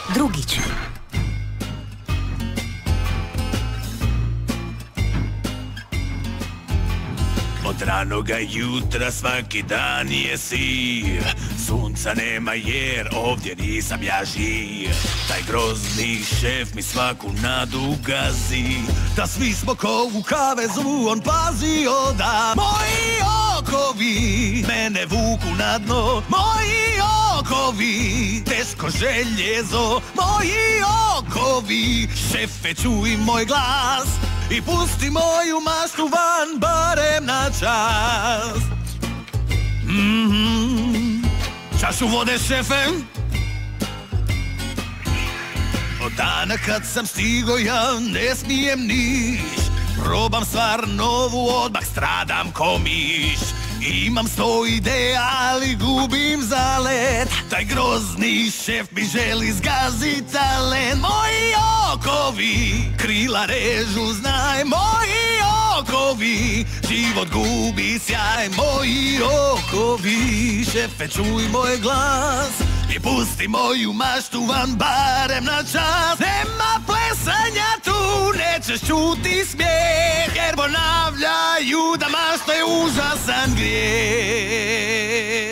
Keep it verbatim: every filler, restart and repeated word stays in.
drugi će. Od ranoga jutra svaki dan je siv, sunca nema jer ovdje nisam ja živ. Taj grozni šef mi svaku nadu gazi, da svi smo ko u kavezu on pazio da moji okovi mene vuku na dno. Moji okovi, teško željezo, moji okovi. Šefe, čuj moj glas i pusti moju maštu van barem na čas. Mm-hmm. Čašu vode, šefe. Od dana kad sam stigo ja ne smijem niš, probam stvar novu, odmah stradam ko miš. Imam sto ideja, ali gubim zalet. Taj grozni šef mi želi zgazit talent. Moji okovi krila režu, znaj. Moji okovi život gubi sjaj. Moji okovi, šefe, čuj moj glas i pusti moju maštu van barem na čas. Nema plesanja tu, nećeš čuti smijeh, jer ponavljaju da mašta je užasan grijeh.